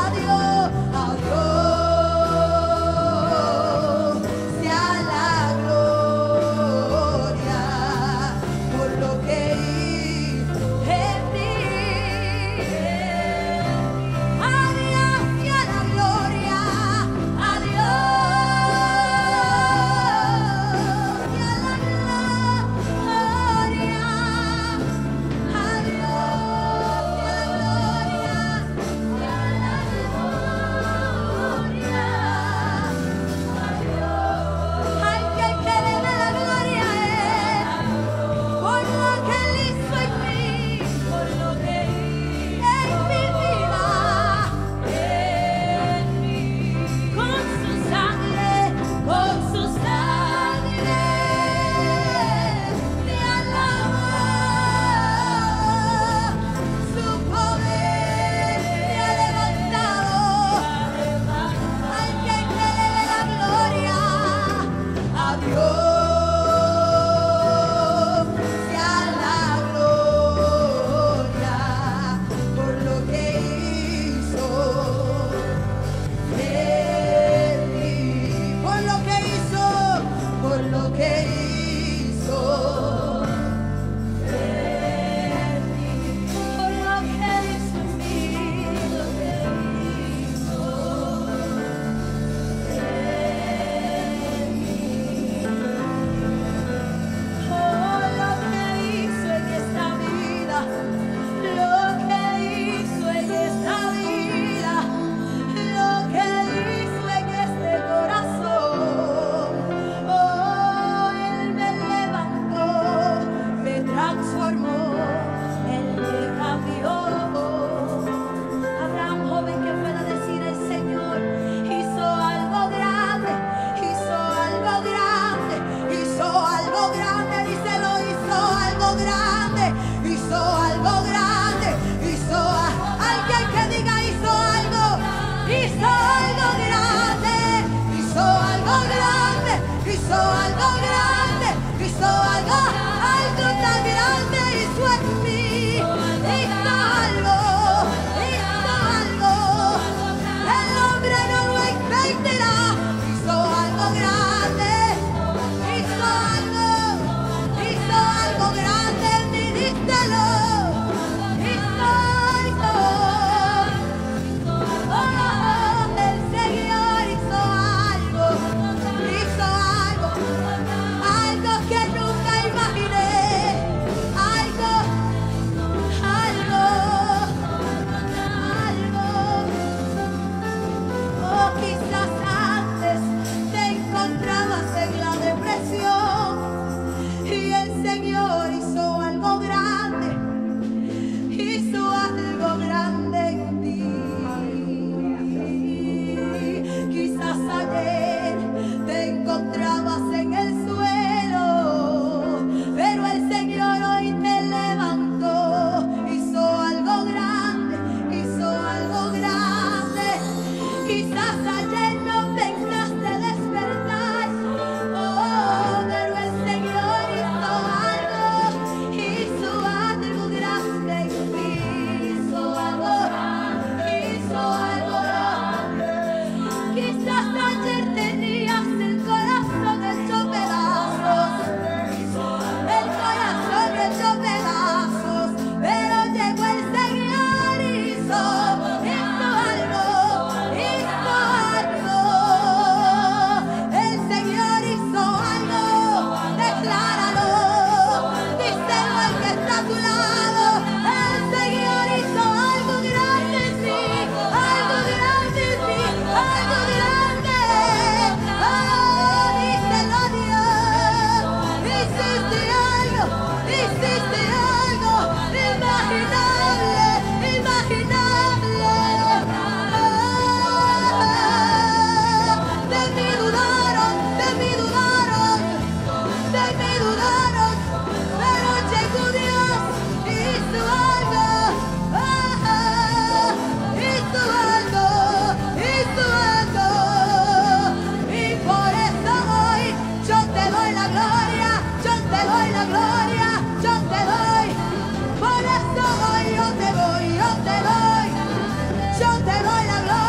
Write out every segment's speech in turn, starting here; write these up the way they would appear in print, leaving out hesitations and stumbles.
Yo te doy la gloria.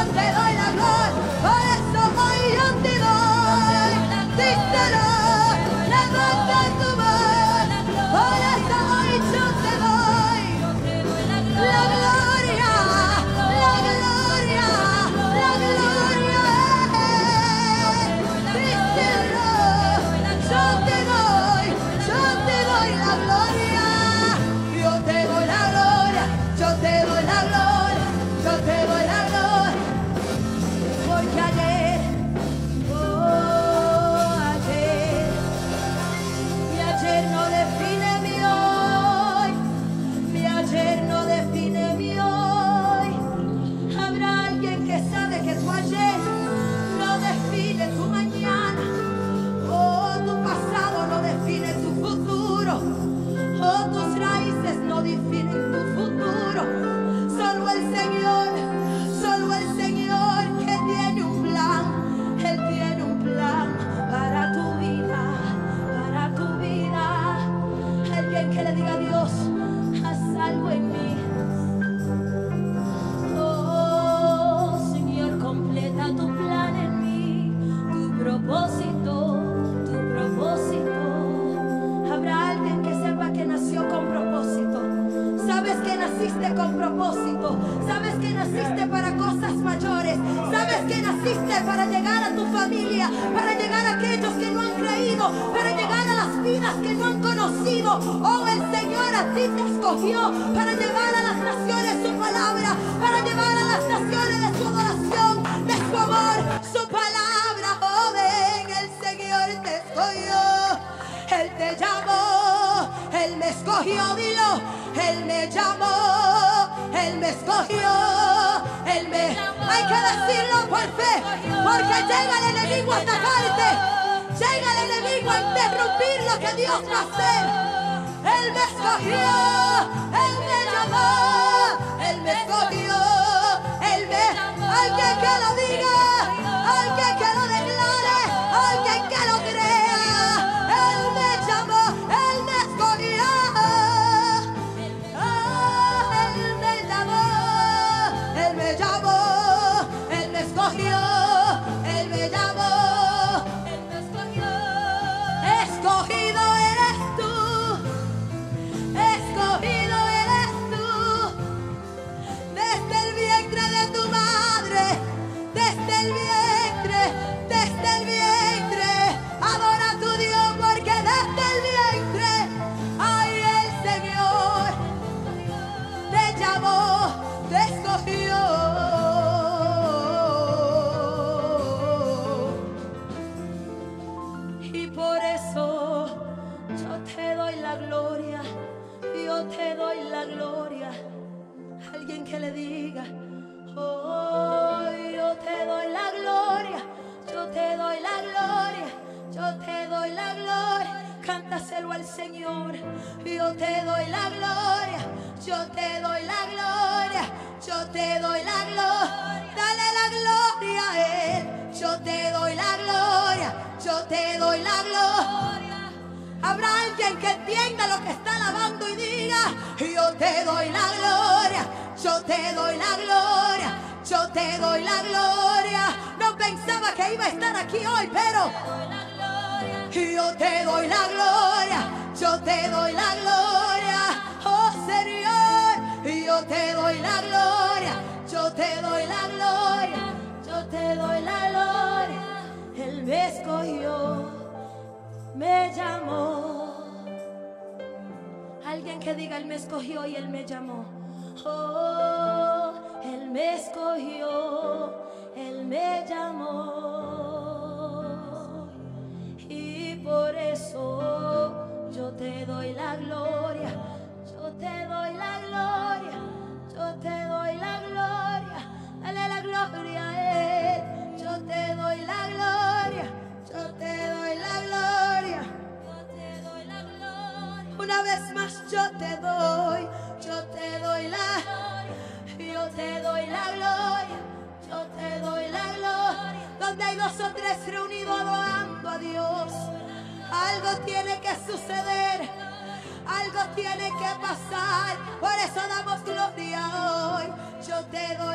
te doy la gloria. Por eso hoy yo te doy. Díselo, levanta tu voz. Por eso hoy yo te doy la gloria, la gloria, la gloria. Díselo, yo te doy la gloria. Yo te doy la gloria, yo te doy la gloria, yo te doy la gloria. Porque ayer, mi ayer no define mi hoy, mi ayer no define mi hoy. Habrá alguien que sabe que tu ayer no define tu mañana. Oh, tu pasado no define tu futuro. Oh, tus raíces no definen tu futuro. Solo el Señor que tiene un plan. Él tiene un plan para tu vida, para tu vida. Alguien que le diga a Dios, haz algo en mí. Oh, Señor, completa tu plan en mí, tu propósito, tu propósito. Habrá alguien que sepa que nació con propósito. Sabes que naciste con propósito. Sabes que naciste para cosas mayores. Sabes que naciste para llegar a tu familia, para llegar a aquellos que no han creído, para llegar a las vidas que no han conocido. Oh, el Señor a ti te escogió para llevar a las naciones su palabra, para llevar a las naciones de su adoración, de su amor, su palabra. Oh, ven, el Señor te escogió. Él te llamó, Él me escogió, dilo. Él me llamó, Él me escogió, Él me... Hay que decirlo por fe, porque llega el enemigo a atacarte, llega el enemigo a interrumpir lo que Dios va a hacer. Él me escogió, Él me llamó, Él me escogió, Él me... Alguien que lo diga, alguien que lo declare, alguien que lo crea. Él me llamó, Él me escogió. Él me llamó, Él me llamó, Él me escogió, Él me llamó, Él me escogió. Escogido eres tú, escogido eres tú. Desde el vientre de tu madre, desde el vientre, desde el vientre. Adora a tu Dios porque desde el vientre, ay, el Señor te llamó, te escogió. Y por eso yo te doy la gloria, yo te doy la gloria. Alguien que le diga, oh, yo te doy la gloria, yo te doy la gloria, yo te doy la gloria. Cántaselo al Señor. Yo te doy la gloria, yo te doy la gloria, yo te doy la gloria. Dale la gloria a Él. Yo te doy la gloria, yo te doy la gloria. Habrá alguien que entienda lo que está alabando y diga, yo te doy la gloria, yo te doy la gloria, yo te doy la gloria. No pensaba que iba a estar aquí hoy, pero yo te doy la gloria, yo te doy la gloria. Oh, Señor, yo te doy la gloria, yo te doy la gloria, yo te doy la gloria. Él me escogió, me llamó. Alguien que diga, Él me escogió y Él me llamó. Oh, Él me escogió, Él me llamó. Y por eso yo te doy la gloria, yo te doy la gloria, yo te doy la gloria. Dale la gloria a Él. Yo te doy la gloria, yo te doy la gloria, yo te doy la gloria. Una vez más yo te doy la gloria, yo te doy la gloria, yo te doy la gloria. Donde hay dos o tres reunidos adorando a Dios, algo tiene que suceder, algo tiene que pasar. Por eso damos gloria hoy. Yo te doy